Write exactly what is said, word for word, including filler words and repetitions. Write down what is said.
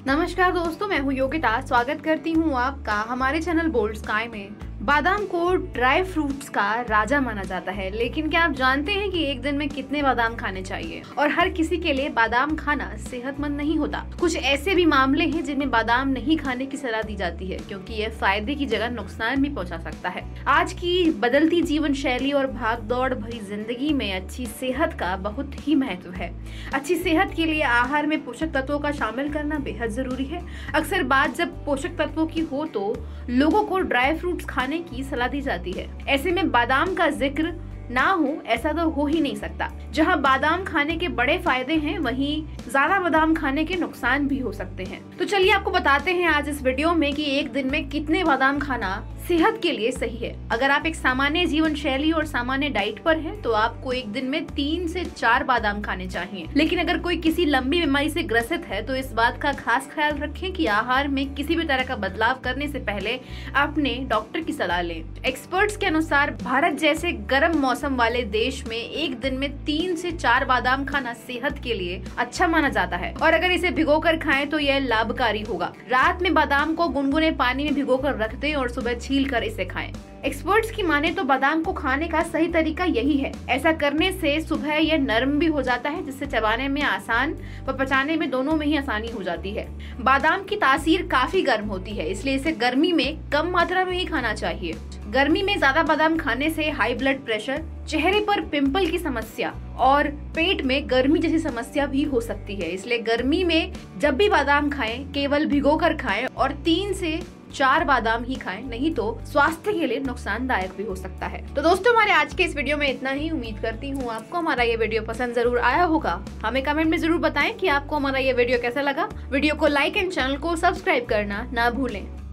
नमस्कार दोस्तों, मैं हूँ योगिता। स्वागत करती हूँ आपका हमारे चैनल बोल्ड स्काई में। बादाम को ड्राई फ्रूट्स का राजा माना जाता है, लेकिन क्या आप जानते हैं कि एक दिन में कितने बादाम खाने चाहिए? और हर किसी के लिए बादाम खाना सेहतमंद नहीं होता। कुछ ऐसे भी मामले हैं जिनमें बादाम नहीं खाने की सलाह दी जाती है, क्योंकि यह फायदे की जगह नुकसान भी पहुंचा सकता है। आज की बदलती जीवन शैली और भागदौड़ भरी जिंदगी में अच्छी सेहत का बहुत ही महत्व है। अच्छी सेहत के लिए आहार में पोषक तत्वों का शामिल करना बेहद जरूरी है। अक्सर बात जब पोषक तत्वों की हो तो लोगों को ड्राई फ्रूट्स खाने की सलाह दी जाती है। ऐसे में बादाम का जिक्र ना हो ऐसा तो हो ही नहीं सकता। जहां बादाम खाने के बड़े फायदे हैं, वहीं ज्यादा बादाम खाने के नुकसान भी हो सकते हैं। तो चलिए आपको बताते हैं आज इस वीडियो में कि एक दिन में कितने बादाम खाना सेहत के लिए सही है। अगर आप एक सामान्य जीवन शैली और सामान्य डाइट पर हैं, तो आपको एक दिन में तीन से चार बादाम खाने चाहिए। लेकिन अगर कोई किसी लंबी बीमारी से ग्रसित है तो इस बात का खास ख्याल रखें कि आहार में किसी भी तरह का बदलाव करने से पहले अपने डॉक्टर की सलाह लें। एक्सपर्ट्स के अनुसार भारत जैसे गर्म मौसम वाले देश में एक दिन में तीन से चार बादाम खाना सेहत के लिए अच्छा माना जाता है, और अगर इसे भिगोकर खाएं तो यह लाभकारी होगा। रात में बादाम को गुनगुने पानी में भिगोकर रख दें और सुबह छील कर इसे खाएं। एक्सपर्ट्स की माने तो बादाम को खाने का सही तरीका यही है। ऐसा करने से सुबह यह नरम भी हो जाता है, जिससे चबाने में आसान व पचाने में दोनों में ही आसानी हो जाती है। बादाम की तासीर काफी गर्म होती है, इसलिए इसे गर्मी में कम मात्रा में ही खाना चाहिए। गर्मी में ज्यादा बादाम खाने से हाई ब्लड प्रेशर, चेहरे पर पिंपल की समस्या और पेट में गर्मी जैसी समस्या भी हो सकती है। इसलिए गर्मी में जब भी बादाम खाएं, केवल भिगोकर खाएं और तीन से चार बादाम ही खाएं, नहीं तो स्वास्थ्य के लिए नुकसानदायक भी हो सकता है। तो दोस्तों, हमारे आज के इस वीडियो में इतना ही। उम्मीद करती हूँ आपको हमारा ये वीडियो पसंद जरूर आया होगा। हमें कमेंट में जरूर बताएं कि आपको हमारा ये वीडियो कैसा लगा। वीडियो को लाइक एंड चैनल को सब्सक्राइब करना ना भूलें।